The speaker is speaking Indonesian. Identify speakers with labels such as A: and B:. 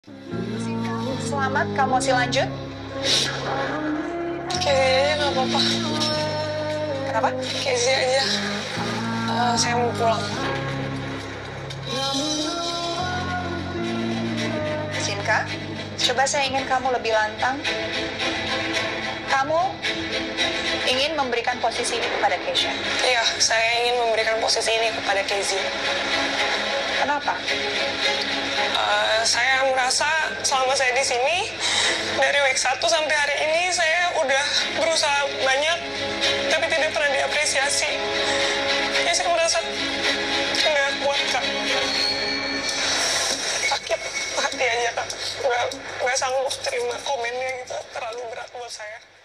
A: Selamat, kamu masih lanjut?
B: Kayaknya nggak apa-apa.
A: Kenapa?
B: Casey aja. Saya mau pulang.
A: Sinka, coba saya ingin kamu lebih lantang. Kamu ingin memberikan posisi ini kepada Keisha.
B: Iya, saya ingin memberikan posisi ini kepada Casey.
A: Kenapa?
B: Saya merasa selama saya di sini, dari week 1 sampai hari ini, saya udah berusaha banyak, tapi tidak pernah diapresiasi. Ya, saya merasa nggak kuat, Kak. Sakit hati aja, Kak. Nggak sanggup terima komennya gitu, terlalu berat buat saya.